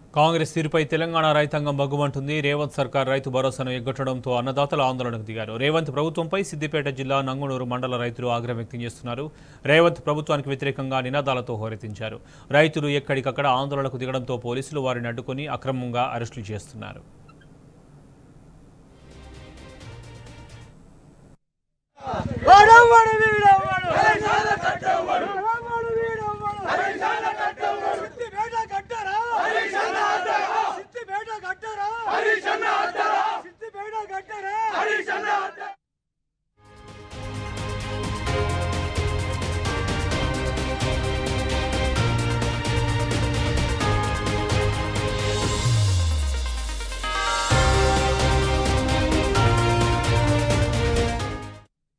కాంగ్రెస్ తీరుపై తెలంగాణ రైతాంగం బగ్గుమంటుంది. రేవంత్ సర్కార్ రైతు భరోసాను ఎగ్గొట్టడంతో అన్నదాతలు ఆందోళనకు దిగారు. రేవంత్ ప్రభుత్వంపై సిద్దిపేట జిల్లా నంగునూరు మండల రైతులు ఆగ్రహం వ్యక్తం చేస్తున్నారు. రేవంత్ ప్రభుత్వానికి వ్యతిరేకంగా నినాదాలతో హోరెత్తించారు. రైతులు ఎక్కడికక్కడ ఆందోళనకు దిగడంతో పోలీసులు వారిని అడ్డుకొని అక్రమంగా అరెస్టులు చేస్తున్నారు. What